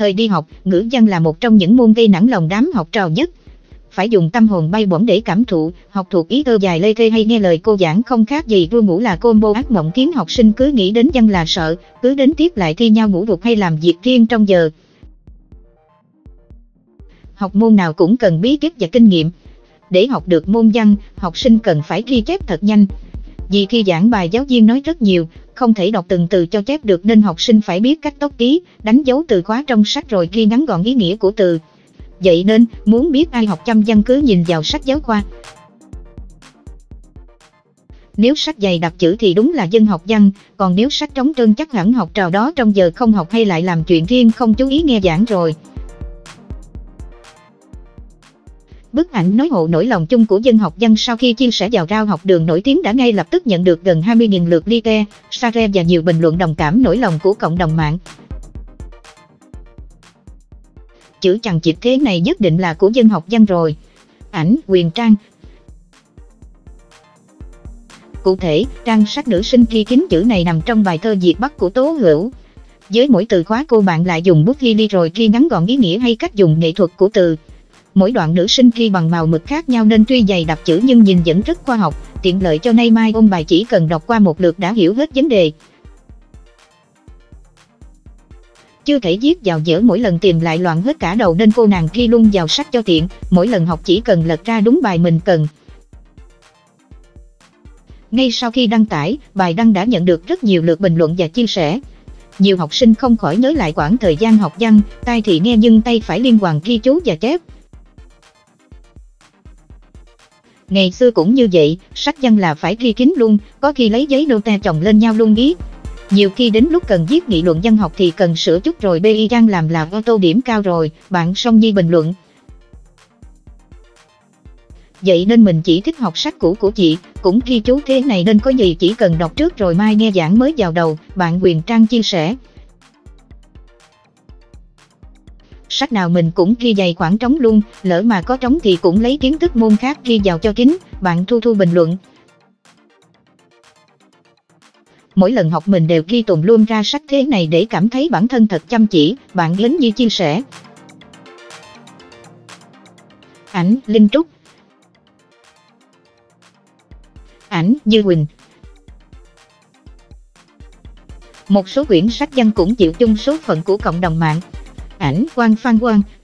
Thời đi học, ngữ văn là một trong những môn gây nản lòng đám học trò nhất. Phải dùng tâm hồn bay bổng để cảm thụ, học thuộc ý thơ dài lê thê hay nghe lời cô giảng không khác gì ru ngủ là combo ác mộng khiến học sinh cứ nghĩ đến văn là sợ, cứ đến tiết lại thi nhau ngủ gục hay làm việc riêng trong giờ. Học môn nào cũng cần bí kíp và kinh nghiệm. Để học được môn văn, học sinh cần phải ghi chép thật nhanh. Vì khi giảng bài giáo viên nói rất nhiều, không thể đọc từng từ cho chép được nên học sinh phải biết cách tốc ký, đánh dấu từ khóa trong sách rồi ghi ngắn gọn ý nghĩa của từ. Vậy nên, muốn biết ai học chăm văn cứ nhìn vào sách giáo khoa. Nếu sách dày đặc chữ thì đúng là dân học văn, còn nếu sách trống trơn chắc hẳn học trò đó trong giờ không học hay lại làm chuyện riêng không chú ý nghe giảng rồi. Bức ảnh nói hộ nỗi lòng chung của dân học văn sau khi chia sẻ vào Rao học đường nổi tiếng đã ngay lập tức nhận được gần 20.000 lượt like, share và nhiều bình luận đồng cảm nỗi lòng của cộng đồng mạng. Chữ chằng chịt thế này nhất định là của dân học văn rồi. Ảnh, Quyền Trang. Cụ thể, trang sách nữ sinh ghi kín chữ này nằm trong bài thơ Việt Bắc của Tố Hữu. Với mỗi từ khóa cô bạn lại dùng bút ghi rồi ghi ngắn gọn ý nghĩa hay cách dùng nghệ thuật của từ. Mỗi đoạn nữ sinh ghi bằng màu mực khác nhau nên tuy dày đặc chữ nhưng nhìn vẫn rất khoa học, tiện lợi cho nay mai ôn bài chỉ cần đọc qua một lượt đã hiểu hết vấn đề. Chưa thể viết vào dở mỗi lần tìm lại loạn hết cả đầu nên cô nàng ghi luôn vào sách cho tiện, mỗi lần học chỉ cần lật ra đúng bài mình cần. Ngay sau khi đăng tải, bài đăng đã nhận được rất nhiều lượt bình luận và chia sẻ. Nhiều học sinh không khỏi nhớ lại quãng thời gian học văn, tai thì nghe nhưng tay phải liên hoàn ghi chú và chép. Ngày xưa cũng như vậy, sách văn là phải ghi kín luôn, có khi lấy giấy nô te chồng lên nhau luôn ý. Nhiều khi đến lúc cần viết nghị luận văn học thì cần sửa chút rồi BI Trang làm là auto điểm cao rồi, bạn Song Nhi bình luận. Vậy nên mình chỉ thích học sách cũ của chị, cũng ghi chú thế này nên có gì chỉ cần đọc trước rồi mai nghe giảng mới vào đầu, bạn Quyền Trang chia sẻ. Sách nào mình cũng ghi dày khoảng trống luôn, lỡ mà có trống thì cũng lấy kiến thức môn khác ghi vào cho kín, bạn Thu Thu bình luận. Mỗi lần học mình đều ghi tùm luôn ra sách thế này để cảm thấy bản thân thật chăm chỉ, bạn Lính Nhi chia sẻ. Ảnh, Linh Trúc. Ảnh, Như Quỳnh. Một số quyển sách văn cũng chịu chung số phận của cộng đồng mạng. Ảnh, Quang Phan Quang.